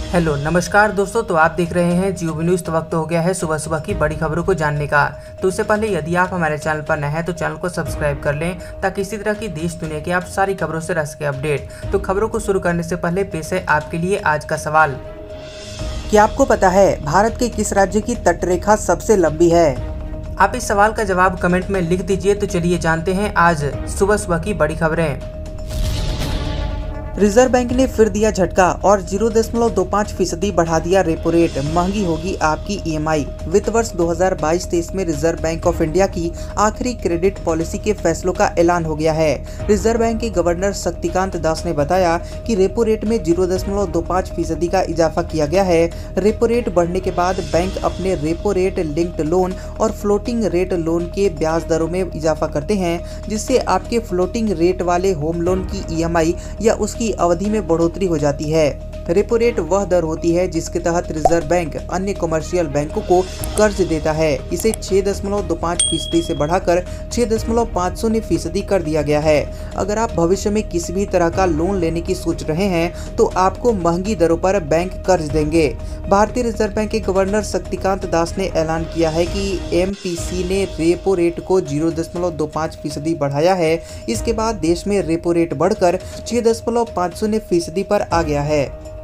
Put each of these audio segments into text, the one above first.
Hello नमस्कार दोस्तों, तो आप देख रहे हैं जियो न्यूज़। तो वक्त हो गया है सुबह सुबह की बड़ी खबरों को जानने का। तो उससे पहले यदि आप हमारे चैनल पर नए हैं तो चैनल को सब्सक्राइब कर लें ताकि इसी तरह की देश दुनिया की आप सारी खबरों से रह सके अपडेट। तो खबरों को शुरू करने से पहले पेश है आपके लिए आज का सवाल। क्या आपको पता है भारत के किस राज्य की तटरेखा सबसे लंबी है? आप इस सवाल का जवाब कमेंट में लिख दीजिए। तो चलिए जानते हैं आज सुबह सुबह की बड़ी खबरें। रिजर्व बैंक ने फिर दिया झटका और 0.25% बढ़ा दिया रेपो रेट। महंगी होगी आपकी ईएमआई। वित्त वर्ष 2022-23 में रिजर्व बैंक ऑफ इंडिया की आखिरी क्रेडिट पॉलिसी के फैसलों का ऐलान हो गया है। रिजर्व बैंक के गवर्नर शक्तिकांत दास ने बताया कि रेपो रेट में 0.25% का इजाफा किया गया है। रेपो रेट बढ़ने के बाद बैंक अपने रेपो रेट लिंक्ड लोन और फ्लोटिंग रेट लोन के ब्याज दरों में इजाफा करते हैं, जिससे आपके फ्लोटिंग रेट वाले होम लोन की ईएमआई या उसकी अवधि में बढ़ोतरी हो जाती है। रेपो रेट वह दर होती है जिसके तहत रिजर्व बैंक अन्य कमर्शियल बैंकों को कर्ज देता है। इसे 6.25% से बढ़ाकर 6.50% कर दिया गया है। अगर आप भविष्य में किसी भी तरह का लोन लेने की सोच रहे हैं तो आपको महंगी दरों पर बैंक कर्ज देंगे। भारतीय रिजर्व बैंक के गवर्नर शक्तिकांत दास ने ऐलान किया है कि एमपीसी ने रेपो रेट को 0.25% बढ़ाया है। इसके बाद देश में रेपो रेट बढ़कर 6.50% पर आ गया है।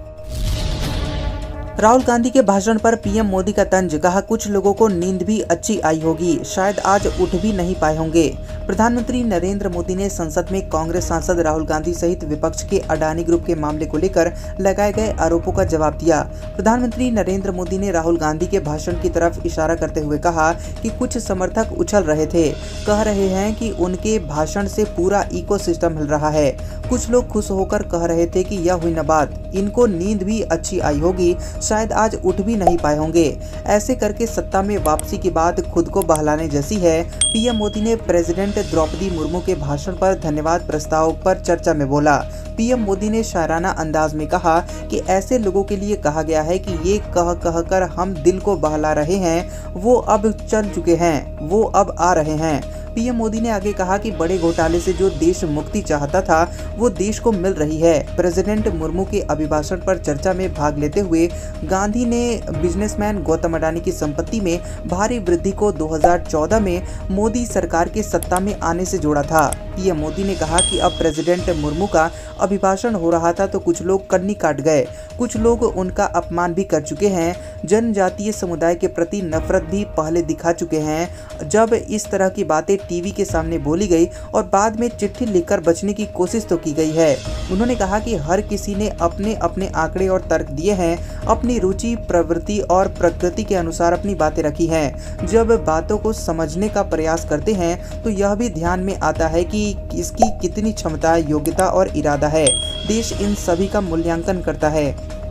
राहुल गांधी के भाषण पर पीएम मोदी का तंज। कहा, कुछ लोगों को नींद भी अच्छी आई होगी, शायद आज उठ भी नहीं पाए होंगे। प्रधानमंत्री नरेंद्र मोदी ने संसद में कांग्रेस सांसद राहुल गांधी सहित विपक्ष के अडानी ग्रुप के मामले को लेकर लगाए गए आरोपों का जवाब दिया। प्रधानमंत्री नरेंद्र मोदी ने राहुल गांधी के भाषण की तरफ इशारा करते हुए कहा कि कुछ समर्थक उछल रहे थे, कह रहे हैं कि उनके भाषण से पूरा इकोसिस्टम हिल रहा है। कुछ लोग खुश होकर कह रहे थे कि यह हुई न बात, इनको नींद भी अच्छी आई होगी, शायद आज उठ भी नहीं पाए होंगे। ऐसे करके सत्ता में वापसी की बात खुद को बहलाने जैसी है। पीएम मोदी ने प्रेसिडेंट द्रौपदी मुर्मू के भाषण पर धन्यवाद प्रस्ताव पर चर्चा में बोला। पीएम मोदी ने शायराना अंदाज में कहा कि ऐसे लोगों के लिए कहा गया है कि ये कह कह कर हम दिल को बहला रहे हैं, वो अब चल चुके हैं, वो अब आ रहे हैं। पीएम मोदी ने आगे कहा कि बड़े घोटाले से जो देश मुक्ति चाहता था वो देश को मिल रही है। प्रेसिडेंट मुर्मू के अभिभाषण पर चर्चा में भाग लेते हुए गांधी ने बिजनेसमैन गौतम अडानी की संपत्ति में भारी वृद्धि को 2014 में मोदी सरकार के सत्ता में आने से जोड़ा था। पीएम मोदी ने कहा कि अब प्रेसिडेंट मुर्मू का अभिभाषण हो रहा था तो कुछ लोग कन्नी काट गए, कुछ लोग उनका अपमान भी कर चुके हैं, जनजातीय समुदाय के प्रति नफरत भी पहले दिखा चुके हैं। जब इस तरह की बातें टीवी के सामने बोली गई और बाद में चिट्ठी लिखकर बचने की कोशिश तो की गई है। उन्होंने कहा कि हर किसी ने अपने अपने आंकड़े और तर्क दिए हैं, अपनी रुचि, प्रवृत्ति और प्रकृति के अनुसार अपनी बातें रखी हैं। जब बातों को समझने का प्रयास करते हैं तो यह भी ध्यान में आता है कि इसकी कितनी क्षमता, योग्यता और इरादा है। देश इन सभी का मूल्यांकन करता है।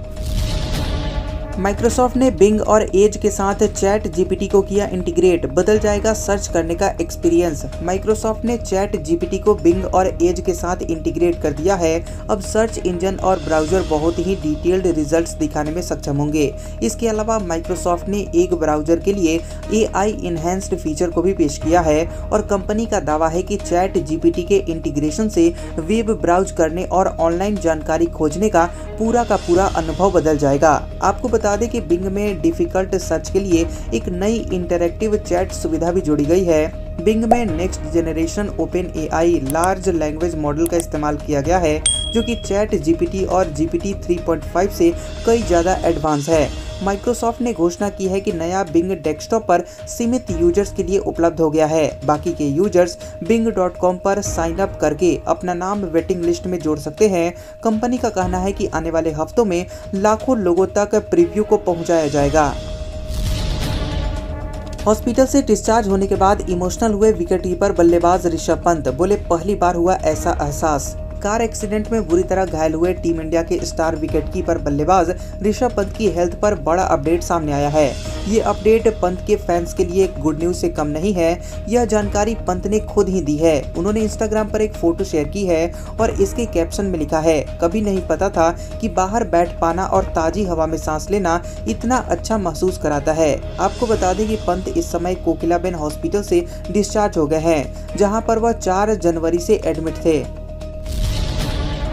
माइक्रोसॉफ्ट ने बिंग और एज के साथ चैट जीपीटी को किया इंटीग्रेट। बदल जाएगा सर्च करने का एक्सपीरियंस। माइक्रोसॉफ्ट ने चैट जीपीटी को बिंग और एज के साथ इंटीग्रेट कर दिया है। अब सर्च इंजन और ब्राउजर बहुत ही डिटेल्ड रिजल्ट्स दिखाने में सक्षम होंगे। इसके अलावा माइक्रोसॉफ्ट ने एक ब्राउजर के लिए AI इनहेंस्ड फीचर को भी पेश किया है और कंपनी का दावा है कि चैट जीपीटी के इंटीग्रेशन से वेब ब्राउज करने और ऑनलाइन जानकारी खोजने का पूरा अनुभव बदल जाएगा। आपको बता दें कि बिंग में डिफिकल्ट सर्च के लिए एक नई इंटरैक्टिव चैट सुविधा भी जोड़ी गई है। बिंग में next generation Open AI large language model का इस्तेमाल किया गया है, जो कि चैट जीपीटी और GPT 3.5 से कई ज़्यादा एडवांस है। माइक्रोसॉफ्ट ने घोषणा की है कि नया बिंग डेस्कटॉप पर सीमित यूजर्स के लिए उपलब्ध हो गया है। बाकी के यूजर्स bing.com पर साइन अप करके अपना नाम वेटिंग लिस्ट में जोड़ सकते हैं। कंपनी का कहना है कि आने वाले हफ्तों में लाखों लोगों तक प्रीव्यू को पहुंचाया जाएगा। हॉस्पिटल से डिस्चार्ज होने के बाद इमोशनल हुए विकेटकीपर बल्लेबाज ऋषभ पंत। बोले, पहली बार हुआ ऐसा एहसास। कार एक्सीडेंट में बुरी तरह घायल हुए टीम इंडिया के स्टार विकेटकीपर बल्लेबाज ऋषभ पंत की हेल्थ पर बड़ा अपडेट सामने आया है। ये अपडेट पंत के फैंस के लिए गुड न्यूज से कम नहीं है। यह जानकारी पंत ने खुद ही दी है। उन्होंने इंस्टाग्राम पर एक फोटो शेयर की है और इसके कैप्शन में लिखा है, कभी नहीं पता था कि बाहर बैठ पाना और ताजी हवा में सांस लेना इतना अच्छा महसूस कराता है। आपको बता दें कि पंत इस समय कोकिलाबेन हॉस्पिटल से डिस्चार्ज हो गए हैं, जहां पर वह 4 जनवरी से एडमिट थे।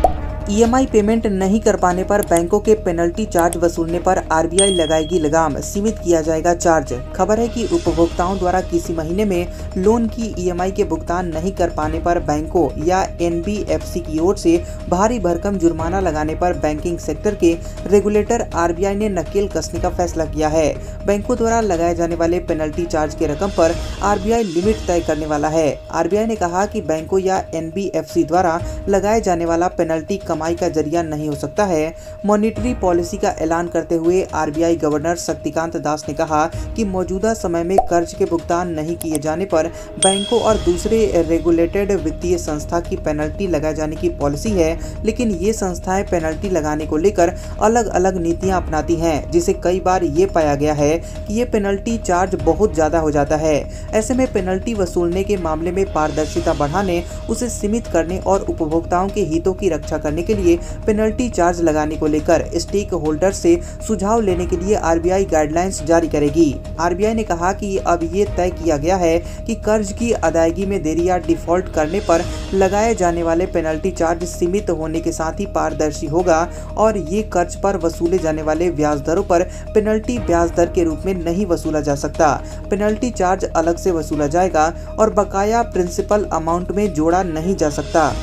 ईएमआई पेमेंट नहीं कर पाने पर बैंकों के पेनल्टी चार्ज वसूलने पर आरबीआई लगाएगी लगाम, सीमित किया जाएगा चार्ज। खबर है कि उपभोक्ताओं द्वारा किसी महीने में लोन की ईएमआई के भुगतान नहीं कर पाने पर बैंकों या एनबीएफसी की ओर से भारी भरकम जुर्माना लगाने पर बैंकिंग सेक्टर के रेगुलेटर आरबीआई ने नकेल कसने का फैसला किया है। बैंकों द्वारा लगाए जाने वाले पेनल्टी चार्ज के रकम पर आरबीआई लिमिट तय करने वाला है। आरबीआई ने कहा कि बैंकों या एनबीएफसी द्वारा लगाए जाने वाला पेनल्टी कमाई का जरिया नहीं हो सकता है। मॉनिटरी पॉलिसी का ऐलान करते हुए आरबीआई गवर्नर शक्तिकांत दास ने कहा कि मौजूदा समय में कर्ज के भुगतान नहीं किए जाने पर बैंकों और दूसरे रेगुलेटेड वित्तीय संस्था की पेनल्टी लगाए जाने की पॉलिसी है, लेकिन ये संस्थाएं पेनल्टी लगाने को लेकर अलग अलग नीतियां अपनाती हैं, जिसे कई बार ये पाया गया है कि ये पेनल्टी चार्ज बहुत ज्यादा हो जाता है। ऐसे में पेनल्टी वसूलने के मामले में पारदर्शिता बढ़ाने, उसे सीमित करने और उपभोक्ताओं के हितों की रक्षा करने के लिए पेनल्टी चार्ज लगाने को लेकर स्टेक होल्डर से सुझाव लेने के लिए आरबीआई गाइडलाइंस जारी करेगी। आरबीआई ने कहा कि अब ये तय किया गया है कि कर्ज की अदायगी में देरी या डिफॉल्ट करने पर लगाए जाने वाले पेनल्टी चार्ज सीमित होने के साथ ही पारदर्शी होगा और ये कर्ज पर वसूले जाने वाले ब्याज दरों पर पेनल्टी ब्याज दर के रूप में नहीं वसूला जा सकता। पेनल्टी चार्ज अलग से वसूला जाएगा और बकाया प्रिंसिपल अमाउंट में जोड़ा नहीं जा सकता।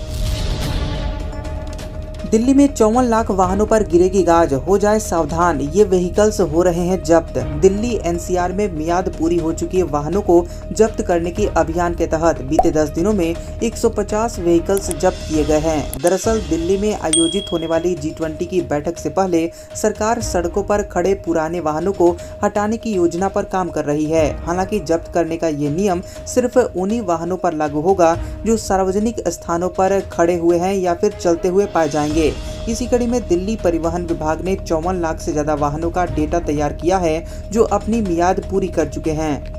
दिल्ली में 54 लाख वाहनों पर गिरेगी गाज, हो जाए सावधान, ये व्हीकल्स हो रहे हैं जब्त। दिल्ली एनसीआर में मियाद पूरी हो चुकी वाहनों को जब्त करने के अभियान के तहत बीते 10 दिनों में 150 व्हीकल्स जब्त किए गए हैं। दरअसल दिल्ली में आयोजित होने वाली G20 की बैठक से पहले सरकार सड़कों पर खड़े पुराने वाहनों को हटाने की योजना पर काम कर रही है। हालांकि जब्त करने का ये नियम सिर्फ उन्हीं वाहनों पर लागू होगा जो सार्वजनिक स्थानों पर खड़े हुए हैं या फिर चलते हुए पाए जाएंगे। इसी कड़ी में दिल्ली परिवहन विभाग ने 54 लाख से ज्यादा वाहनों का डेटा तैयार किया है जो अपनी मियाद पूरी कर चुके हैं।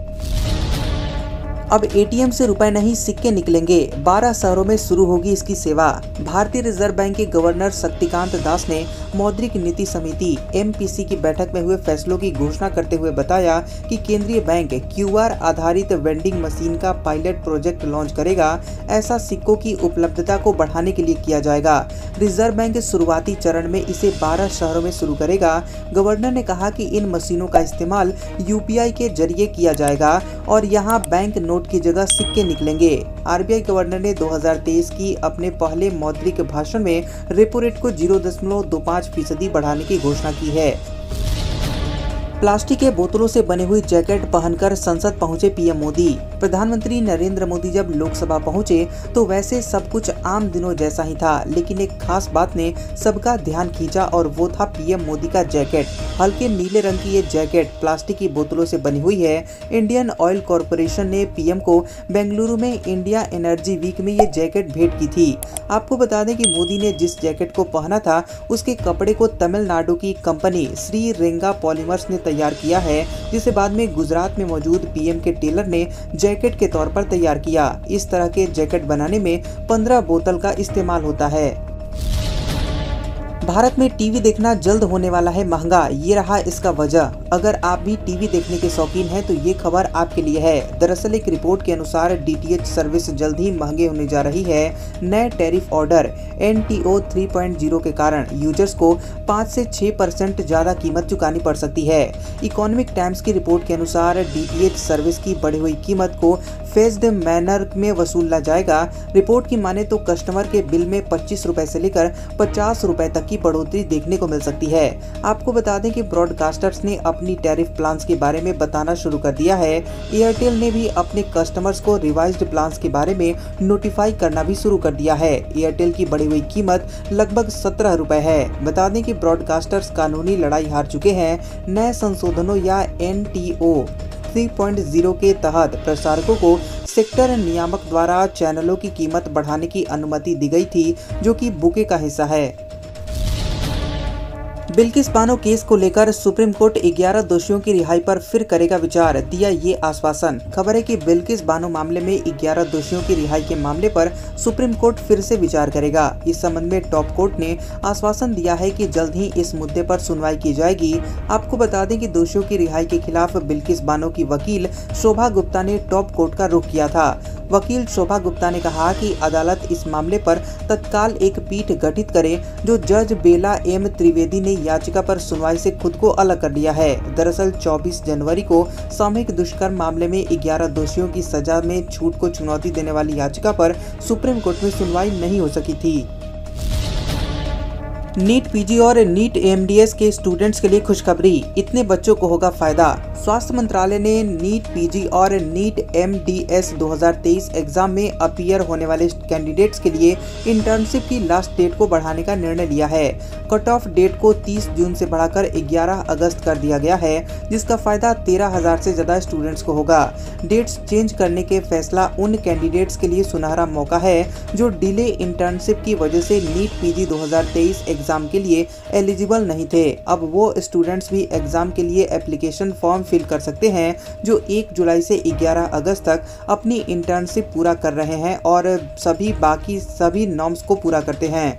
अब एटीएम से रुपए नहीं सिक्के निकलेंगे, 12 शहरों में शुरू होगी इसकी सेवा। भारतीय रिजर्व बैंक के गवर्नर शक्तिकांत दास ने मौद्रिक नीति समिति एमपीसी की बैठक में हुए फैसलों की घोषणा करते हुए बताया कि केंद्रीय बैंक क्यूआर आधारित वेंडिंग मशीन का पायलट प्रोजेक्ट लॉन्च करेगा। ऐसा सिक्कों की उपलब्धता को बढ़ाने के लिए किया जाएगा। रिजर्व बैंक शुरुआती चरण में इसे 12 शहरों में शुरू करेगा। गवर्नर ने कहा कि इन मशीनों का इस्तेमाल यूपीआई के जरिए किया जाएगा और यहाँ बैंक नोट की जगह सिक्के निकलेंगे। आरबीआई गवर्नर ने 2023 की अपने पहले मौद्रिक भाषण में रेपो रेट को 0.25% बढ़ाने की घोषणा की है। प्लास्टिक के बोतलों से बनी हुई जैकेट पहनकर संसद पहुंचे पीएम मोदी। प्रधानमंत्री नरेंद्र मोदी जब लोकसभा पहुंचे तो वैसे सब कुछ आम दिनों जैसा ही था, लेकिन एक खास बात ने सबका ध्यान खींचा और वो था पीएम मोदी का जैकेट। हल्के नीले रंग की ये जैकेट प्लास्टिक की बोतलों से बनी हुई है। इंडियन ऑयल कॉरपोरेशन ने पीएम को बेंगलुरु में इंडिया एनर्जी वीक में ये जैकेट भेंट की थी। आपको बता दें कि मोदी ने जिस जैकेट को पहना था उसके कपड़े को तमिलनाडु की कंपनी श्री रेंगा पॉलीमर्स ने तैयार किया है, जिसे बाद में गुजरात में मौजूद पीएम के टेलर ने जैकेट के तौर पर तैयार किया। इस तरह के जैकेट बनाने में 15 बोतल का इस्तेमाल होता है। भारत में टीवी देखना जल्द होने वाला है महंगा, ये रहा इसका वजह। अगर आप भी टीवी देखने के शौकीन हैं तो ये खबर आपके लिए है। दरअसल एक रिपोर्ट के अनुसार डीटीएच सर्विस जल्द ही महंगे होने जा रही है। नए टैरिफ ऑर्डर NTO 3.0 के कारण यूजर्स को 5 से 6% ज्यादा कीमत चुकानी पड़ सकती है। इकोनॉमिक टाइम्स की रिपोर्ट के अनुसार डीटीएच सर्विस की बढ़ी हुई कीमत को फेज्ड मैनर में वसूला जाएगा। रिपोर्ट की माने तो कस्टमर के बिल में 25 रुपए से लेकर 50 रुपए तक की बढ़ोतरी देखने को मिल सकती है। आपको बता दें कि ब्रॉडकास्टर्स ने अपनी टैरिफ प्लान्स के बारे में बताना शुरू कर दिया है। एयरटेल ने भी अपने कस्टमर्स को रिवाइज्ड प्लान्स के बारे में नोटिफाई करना भी शुरू कर दिया है। एयरटेल की बढ़ी हुई कीमत लगभग 17 रुपए है। बता दें कि ब्रॉडकास्टर्स कानूनी लड़ाई हार चुके हैं। नए संशोधनों या NTO 3.0 के तहत प्रसारकों को सेक्टर नियामक द्वारा चैनलों की कीमत बढ़ाने की अनुमति दी गई थी, जो कि बुके का हिस्सा है। बिल्किस बानो केस को लेकर सुप्रीम कोर्ट 11 दोषियों की रिहाई पर फिर करेगा विचार, दिया ये आश्वासन। खबर है कि बिल्किस बानो मामले में 11 दोषियों की रिहाई के मामले पर सुप्रीम कोर्ट फिर से विचार करेगा। इस संबंध में टॉप कोर्ट ने आश्वासन दिया है कि जल्द ही इस मुद्दे पर सुनवाई की जाएगी। आपको बता दें कि दोषियों की रिहाई के खिलाफ बिल्किस बानो की वकील शोभा गुप्ता ने टॉप कोर्ट का रुख किया था। वकील शोभा गुप्ता ने कहा कि अदालत इस मामले पर तत्काल एक पीठ गठित करे जो जज बेला एम त्रिवेदी ने याचिका पर सुनवाई से खुद को अलग कर लिया है। दरअसल 24 जनवरी को सामूहिक दुष्कर्म मामले में 11 दोषियों की सजा में छूट को चुनौती देने वाली याचिका पर सुप्रीम कोर्ट में सुनवाई नहीं हो सकी थी। नीट पीजी और नीट एमडीएस के स्टूडेंट्स के लिए खुशखबरी, इतने बच्चों को होगा फायदा। स्वास्थ्य मंत्रालय ने नीट पीजी और नीट एमडीएस 2023 एग्जाम में अपीयर होने वाले कैंडिडेट्स के लिए इंटर्नशिप की लास्ट डेट को बढ़ाने का निर्णय लिया है। कट ऑफ डेट को 30 जून से बढ़ाकर 11 अगस्त कर दिया गया है, जिसका फायदा 13,000 से ज्यादा स्टूडेंट्स को होगा। डेट्स चेंज करने के फैसला उन कैंडिडेट्स के लिए सुनहरा मौका है जो डिले इंटर्नशिप की वजह से नीट पीजी 2023 एग्जाम के लिए एलिजिबल नहीं थे। अब वो स्टूडेंट्स भी एग्जाम के लिए एप्लीकेशन फॉर्म फिल कर सकते हैं जो 1 जुलाई से 11 अगस्त तक अपनी इंटर्नशिप पूरा कर रहे हैं और बाकी सभी नॉर्म्स को पूरा करते हैं।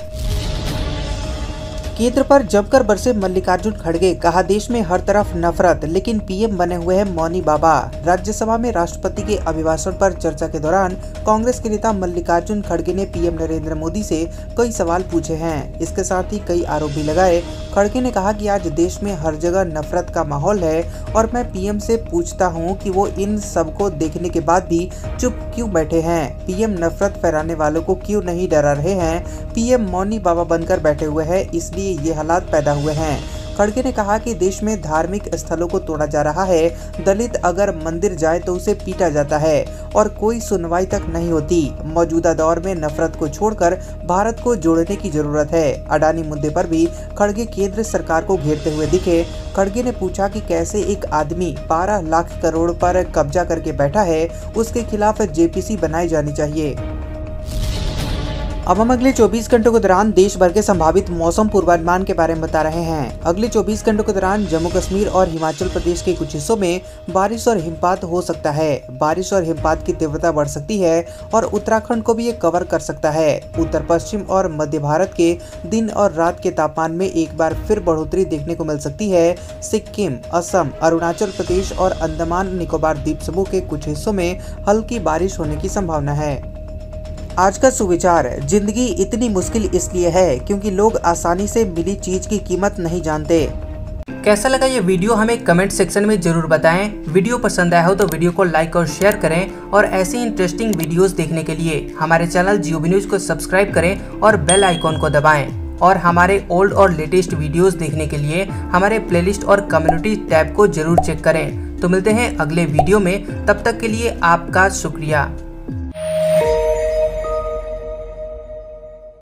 केंद्र पर जमकर बरसे मल्लिकार्जुन खड़गे, कहा देश में हर तरफ नफरत लेकिन पीएम बने हुए हैं मौनी बाबा। राज्यसभा में राष्ट्रपति के अभिभाषण पर चर्चा के दौरान कांग्रेस के नेता मल्लिकार्जुन खड़गे ने पीएम नरेंद्र मोदी से कई सवाल पूछे हैं। इसके साथ ही कई आरोप भी लगाए। खड़गे ने कहा कि आज देश में हर जगह नफरत का माहौल है और मैं पीएम से पूछता हूं कि वो इन सबको देखने के बाद भी चुप क्यों बैठे हैं। पीएम नफरत फैलाने वालों को क्यों नहीं डरा रहे हैं। पीएम मौनी बाबा बनकर बैठे हुए हैं, इसलिए ये हालात पैदा हुए हैं। खड़गे ने कहा कि देश में धार्मिक स्थलों को तोड़ा जा रहा है। दलित अगर मंदिर जाए तो उसे पीटा जाता है और कोई सुनवाई तक नहीं होती। मौजूदा दौर में नफरत को छोड़कर भारत को जोड़ने की जरूरत है। अडानी मुद्दे पर भी खड़गे केंद्र सरकार को घेरते हुए दिखे। खड़गे ने पूछा कि कैसे एक आदमी 12 लाख करोड़ पर कब्जा करके बैठा है, उसके खिलाफ जेपीसी बनाई जानी चाहिए। अब हम अगले 24 घंटों के दौरान देश भर के संभावित मौसम पूर्वानुमान के बारे में बता रहे हैं। अगले 24 घंटों के दौरान जम्मू कश्मीर और हिमाचल प्रदेश के कुछ हिस्सों में बारिश और हिमपात हो सकता है। बारिश और हिमपात की तीव्रता बढ़ सकती है और उत्तराखंड को भी ये कवर कर सकता है। उत्तर पश्चिम और मध्य भारत के दिन और रात के तापमान में एक बार फिर बढ़ोतरी देखने को मिल सकती है। सिक्किम, असम, अरुणाचल प्रदेश और अंडमान निकोबार द्वीप समूह के कुछ हिस्सों में हल्की बारिश होने की संभावना है। आज का सुविचार, जिंदगी इतनी मुश्किल इसलिए है क्योंकि लोग आसानी से मिली चीज की कीमत नहीं जानते। कैसा लगा ये वीडियो हमें कमेंट सेक्शन में जरूर बताएं। वीडियो पसंद आया हो तो वीडियो को लाइक और शेयर करें और ऐसी इंटरेस्टिंग वीडियोस देखने के लिए हमारे चैनल जियोबी न्यूज को सब्सक्राइब करें और बेल आइकॉन को दबाएं। और हमारे ओल्ड और लेटेस्ट वीडियोस देखने के लिए हमारे प्लेलिस्ट और कम्युनिटी टैब को जरूर चेक करें। तो मिलते हैं अगले वीडियो में, तब तक के लिए आपका शुक्रिया।